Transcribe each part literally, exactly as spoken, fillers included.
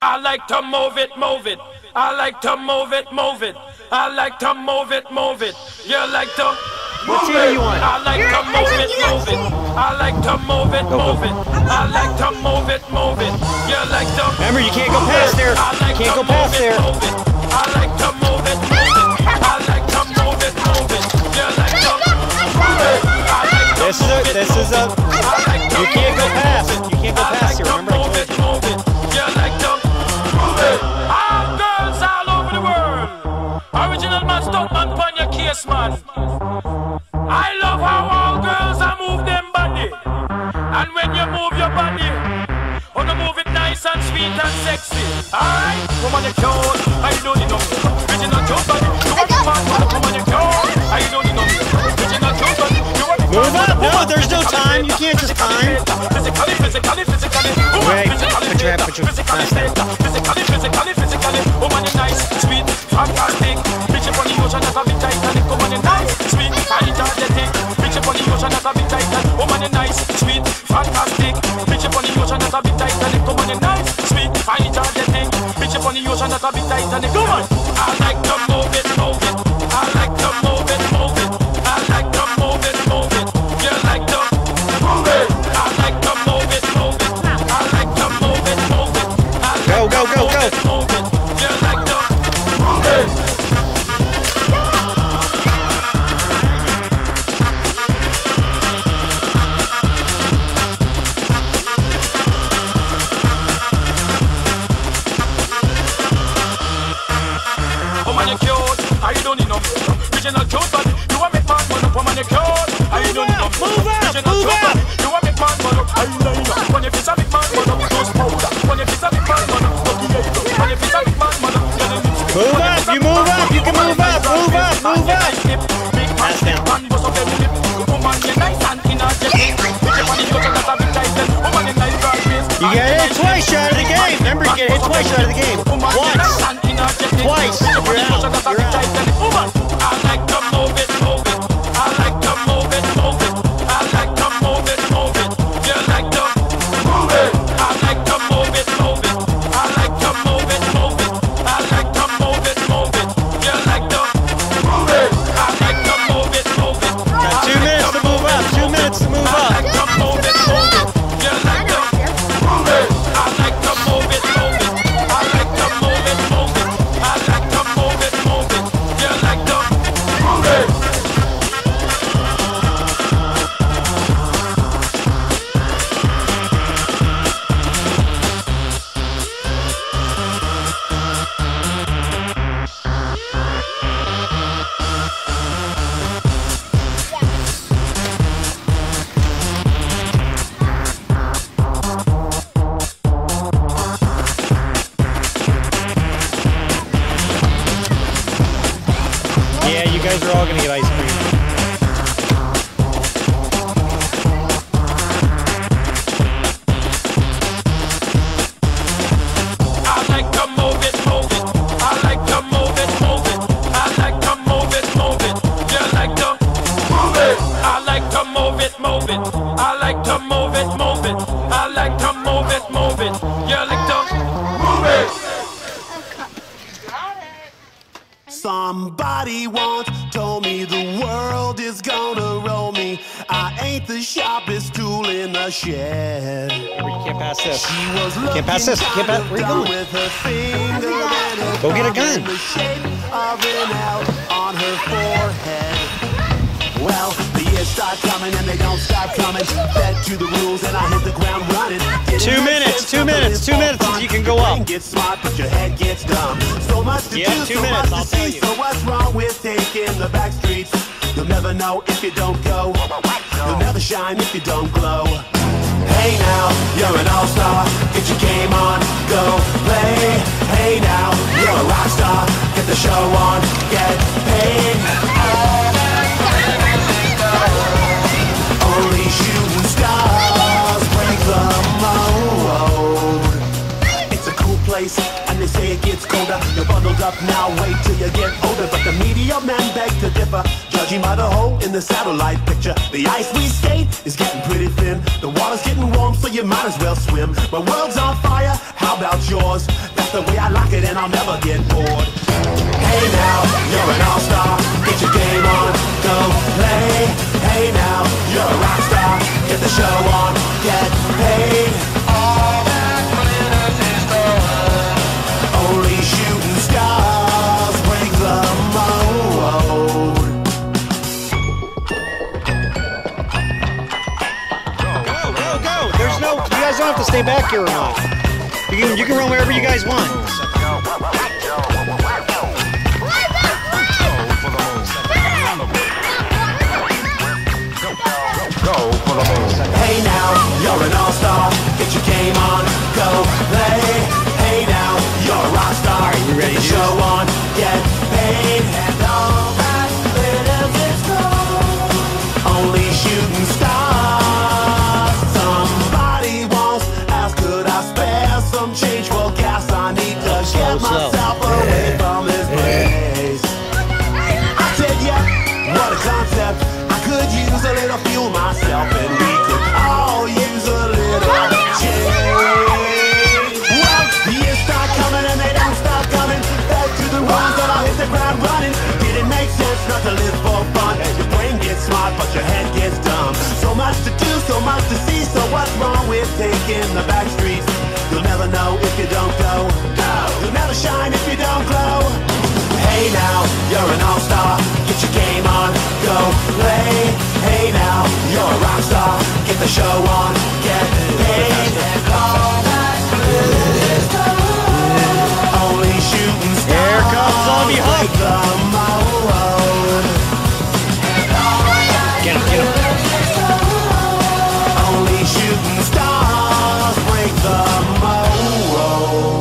I like to move it, move it. I like to move it, move it. I like to move it, move it. You like to What team are you on? I like to move it, move it. I like to move it, move it. I like to move it, move it. You like to Remember, you can't go past there. I like Can't to go past move there. it, move it. I like to move it, move it. I like to move it, move it. You like to move it. I like to This is a, this is a, you can't go past. You can't go past here, remember? Move it, move it. You like to move it. All girls all over the world. Original man, stop man, pon your case, man. I love how all girls are move them body. And when you move your body, oh, you move it nice and sweet and sexy. Alright, come on, you cute. I don't need no original cute body. You want the man, come on, you cute. I don't need no original cute body. You want the man, Move up! No, there's no time. You can't just time. Physically, physically, physically. Wait, put your, put your glass down. Physically, physically, physically. Woman, you nice, sweet, fantastic. Bitch up on the ocean, that's a bit Titanic. Woman, you nice, sweet, energetic. Bitch up on the ocean, that's a bit Titanic. Woman, you nice, sweet, fantastic. Bitch up on the ocean, that's a bit Titanic. Woman, you nice, sweet, energetic. Bitch up on the ocean, that's a bit Titanic. Woman, I like to move it, move it. I like to move it, move it. I like to move it, move it. You like to move it. I like to move it, move it. I like to move it, move it. I like Go, go, go, go. to move it. You like to move it. Woman, you cute. I don't need no original cute body. You want make man man up. Woman, you cute. I don't need no Move up, original move cute up. body. You want make man man up. I line up. When you feel a big man man up, those powder. When you feel a big man man up, lucky yellow. When you feel a big man man up, you're the mix. Move up, you move up, you can move up, move up, move up. Big man, big man, bust up every lip. Woman, you nice and energetic. Bitch, you want the ocean, that's a big title. Woman, you nice and face. You get hit twice, you're out of the game. Remember, you get hit twice, you're out of the game. Once. Twice. You're out. You're out. Woman, I like to move it, move it. I like to move it, move it. I like to move it, move it. You like to move it. I like to move it, move it. I like to move it, move it. I like to move it, move it. You like to move it. I like to move it, move it. Got two minutes to move up, two minutes to move I up. like to move it, move it. You like to move it. I like to move it, move it. I like to move it, move it. I like to move it, move it. You like to move it. Yeah, you guys are all gonna get ice cream. I like to move it, move it. I like to move it, move it. I like to move it, move it. You like to move it. I like to move it, move it. I like to move it, move it. I like to move it, move it. You like to move it. Somebody once told me the world is gonna roll me. I ain't the sharpest tool in the shed. Remember, you can't pass this. She was Can't pass this. Can't pass. Where you down going? with her finger and her Go get a thumb in gun. the shape of an L on her forehead. Well, the years start coming and they don't stop coming. Fed to the rules and I hit the ground running. Two minutes, two minutes, two minutes, and you can go up. Get smart, but your head gets dumb. So much to Yeah, do, two so minutes, much I'll to tell see. you. So what's wrong with taking the back streets? You'll never know if you don't go. You'll never shine if you don't glow. Hey now, you're an all-star. Get your game on, go play. Hey now, you're a rock star. Get the show on, get paid. Only shooting stars break the mold. It's a cool place, and they say it gets colder. You're bundled up now, wait till you get older. But the media men beg to differ, judging by the hole in the satellite picture. The ice we skate is getting pretty thin. The water's getting warm, so you might as well swim. My world's on fire, how about yours? the way I like it and I'll never get bored. Hey now, you're an all-star, get your game on, go play. Hey now, you're a rock star, get the show on, get paid. All that glitters is gold. Only shooting stars break the mold. Go, go, go! There's no, you guys don't have to stay back here or not. You can, you can run wherever you guys want. Hey now, you're an all-star, get your game on, go play. Hey now, you're a rock star, you ready get the to show on, get paid. And all that glitters is gold. Only shooting stars. Somebody once asked, could I spare some change? Well, gas I need to get myself away from this place. I said, yeah, what a concept. I could use a little fuel myself, and we could all use a little change. Well, the years start coming and they don't stop coming. Back to the ones that I'll hit the ground running. Did it make sense not to live for fun? Your brain gets smart, but your head gets dumb. So much to do, so much to see. So what's wrong with taking the back streets? You'll never know if you don't go. You'll never shine if you don't glow. Hey now, you're an all-star, get your game on, go play. Hey now, you're a rock star, get the show on, get paid. And all that glitters is gold. Only shooting stars. Here comes Zombie Hunk. The mold. Get him, get him. Only shooting stars break the mold.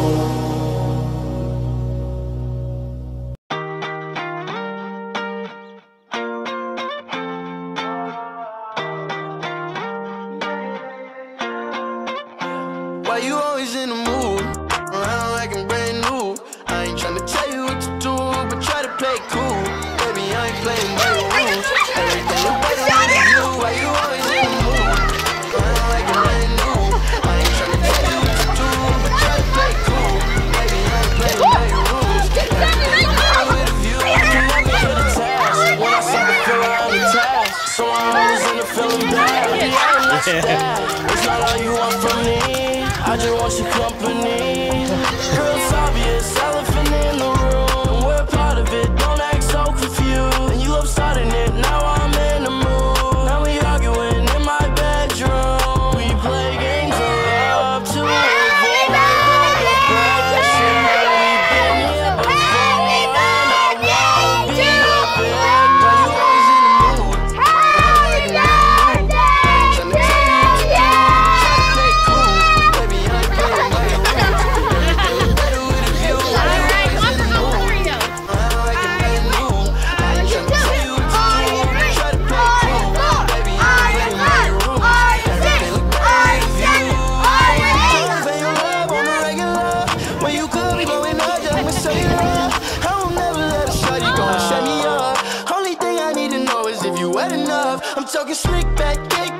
Why you always in the mood? Around like I'm brand new. I ain't tryna tell you what to do, but try to play cool. Baby, I ain't playing by your rules. Everything look better with you. Why you always in the mood? Around like I'm brand new. I ain't tryna tell you what to do, but try to play cool. Baby, I ain't playing by your rules. Everything look better with a view. You can never get a task. When I see the feel on the task, so I'm always in the feeling bad. Baby, I ain't not that. It's not all you want from me. I just want your company. Girl, it's obvious, elephant in the room. We're part of it, don't act so confused. And you love starting it, now I'm in the mood. Now we arguing in my bedroom. We play games of love to avoid the depression. We've been here before, and I won't be a bit. Why you always in the mood? Trying to tell you what to do, try to play cool. Baby, I ain't playing by your rules. Everything look better with a view. Why you always in the mood? Around like a brand new. I ain't tryna tell you what to do, but try to play cool. Baby, I ain't playing by your rules. Everything look better with a view. Pay your love on the regular. When you could be blowing up, just I'ma say love. I won't never let a shawty go and shut me up. Only thing I need to know is if you wet enough. I'm talking slick back, kick